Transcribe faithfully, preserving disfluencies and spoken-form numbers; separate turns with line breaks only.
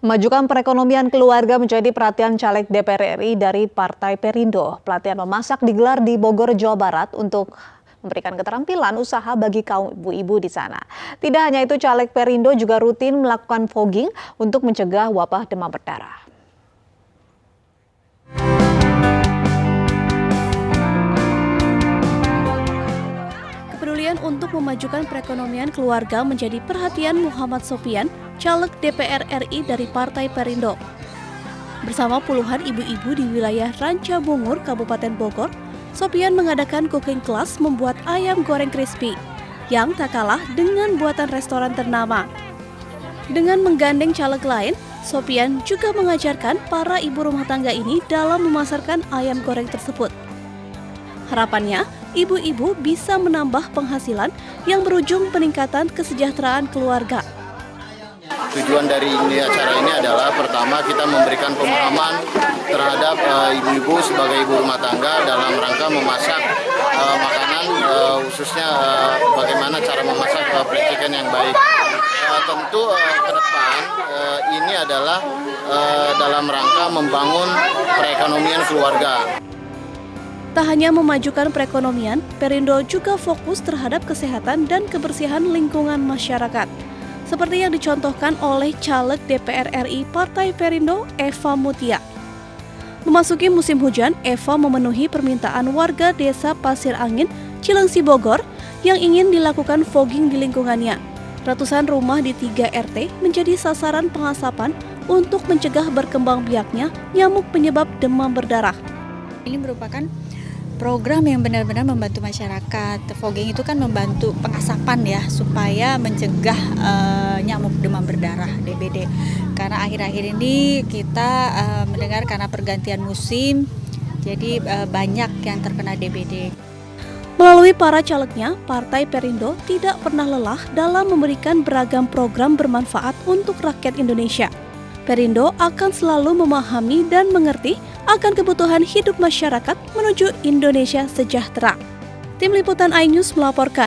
Memajukan perekonomian keluarga menjadi perhatian caleg D P R R I dari Partai Perindo. Pelatihan memasak digelar di Bogor, Jawa Barat untuk memberikan keterampilan usaha bagi kaum ibu-ibu di sana. Tidak hanya itu, caleg Perindo juga rutin melakukan fogging untuk mencegah wabah demam berdarah.
Kepedulian untuk memajukan perekonomian keluarga menjadi perhatian Muhammad Sopian, caleg D P R R I dari Partai Perindo. Bersama puluhan ibu-ibu di wilayah Ranca Bungur, Kabupaten Bogor, Sopian mengadakan cooking class membuat ayam goreng crispy, yang tak kalah dengan buatan restoran ternama. Dengan menggandeng caleg lain, Sopian juga mengajarkan para ibu rumah tangga ini dalam memasarkan ayam goreng tersebut. Harapannya, ibu-ibu bisa menambah penghasilan yang berujung peningkatan kesejahteraan keluarga.
Tujuan dari ini, acara ini adalah pertama kita memberikan pemahaman terhadap uh, ibu-ibu sebagai ibu rumah tangga dalam rangka memasak uh, makanan, uh, khususnya uh, bagaimana cara memasak uh, fried chicken yang baik. Uh, tentu uh, ke depan uh, ini adalah uh, dalam rangka membangun perekonomian keluarga.
Tak hanya memajukan perekonomian, Perindo juga fokus terhadap kesehatan dan kebersihan lingkungan masyarakat. Seperti yang dicontohkan oleh caleg D P R R I Partai Perindo, Eva Mutia. Memasuki musim hujan, Eva memenuhi permintaan warga desa Pasir Angin, Cilengsi, Bogor yang ingin dilakukan fogging di lingkungannya. Ratusan rumah di tiga R T menjadi sasaran pengasapan untuk mencegah berkembang biaknya nyamuk penyebab demam berdarah.
Ini merupakan program yang benar-benar membantu masyarakat. Fogging itu kan membantu pengasapan ya, supaya mencegah uh, nyamuk demam berdarah D B D. Karena akhir-akhir ini kita uh, mendengar karena pergantian musim, jadi uh, banyak yang terkena D B D.
Melalui para calegnya, Partai Perindo tidak pernah lelah dalam memberikan beragam program bermanfaat untuk rakyat Indonesia. Perindo akan selalu memahami dan mengerti akan kebutuhan hidup masyarakat menuju Indonesia sejahtera. Tim Liputan iNews melaporkan.